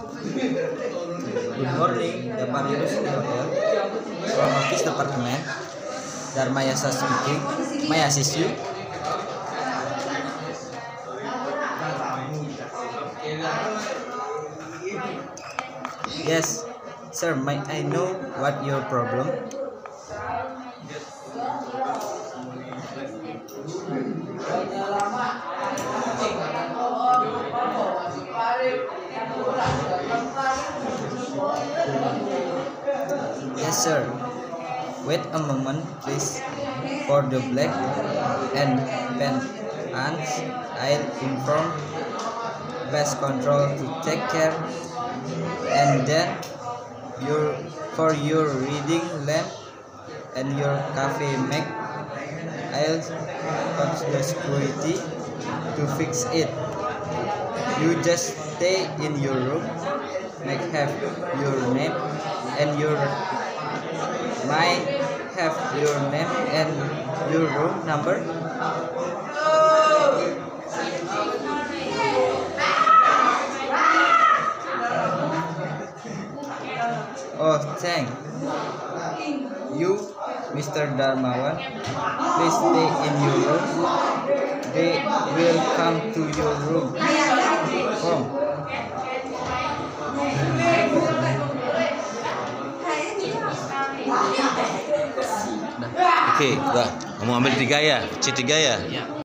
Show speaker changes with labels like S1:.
S1: Good morning, the University Hotel. From Office Department, Dharmayasa speaking. May I assist you? Yes, sir. May I know what your problem? Yes, sir. Wait a moment, please. For the black and pen ants, I'll inform pest control to take care. And then for your reading lamp and your cafe Mac, I'll call the security to fix it. You just stay in your room, make have your name and your might have your name and your room number. Oh, thank you, Mr. Darmawan. Please stay in your room. They will come to your room. Home.
S2: Oke, udah. Kamu ambil 3 ya? C3 ya?